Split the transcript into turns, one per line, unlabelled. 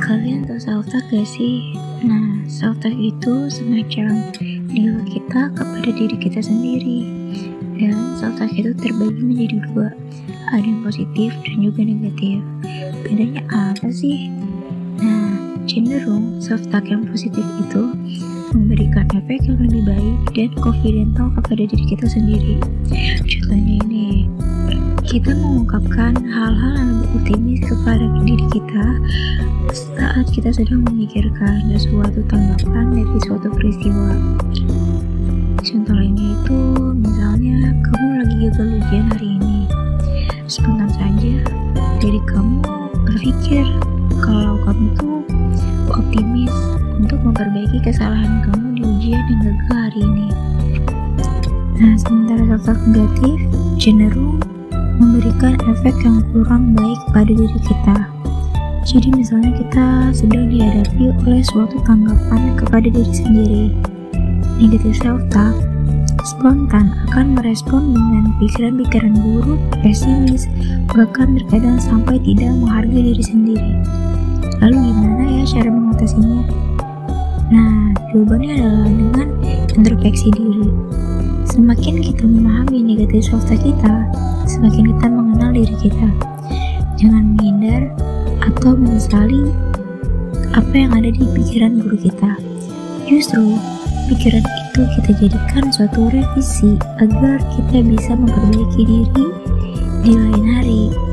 Kalian tahu self-talk gak sih? Nah, self-talk itu semacam dialog kita kepada diri kita sendiri. Dan self-talk itu terbagi menjadi dua, ada yang positif dan juga negatif. Bedanya apa sih? Nah, cenderung self-talk yang positif itu memberikan efek yang lebih baik dan confidential kepada diri kita sendiri. Contohnya ini, kita mengungkapkan hal-hal yang lebih optimis kepada diri kita saat kita sedang memikirkan sesuatu tanggapan dari suatu peristiwa. Contoh lainnya itu, misalnya kamu lagi gagal ujian hari ini. Spontan saja dari kamu berpikir kalau kamu tuh optimis untuk memperbaiki kesalahan kamu di ujian yang gagal hari ini. Nah, sementara self-talk negatif cenderung memberikan efek yang kurang baik pada diri kita. Jadi misalnya kita sedang dihadapi oleh suatu tanggapan kepada diri sendiri. Negative self-talk spontan akan merespon dengan pikiran-pikiran buruk, pesimis, bahkan terkadang sampai tidak menghargai diri sendiri. Lalu gimana ya cara mengatasinya? Nah, jawabannya adalah dengan introspeksi diri. Semakin kita memahami negatif self-talk kita, semakin kita mengenal diri kita. Jangan menghindar atau menyesali apa yang ada di pikiran buruk kita. Justru, pikiran itu kita jadikan suatu revisi agar kita bisa memperbaiki diri di lain hari.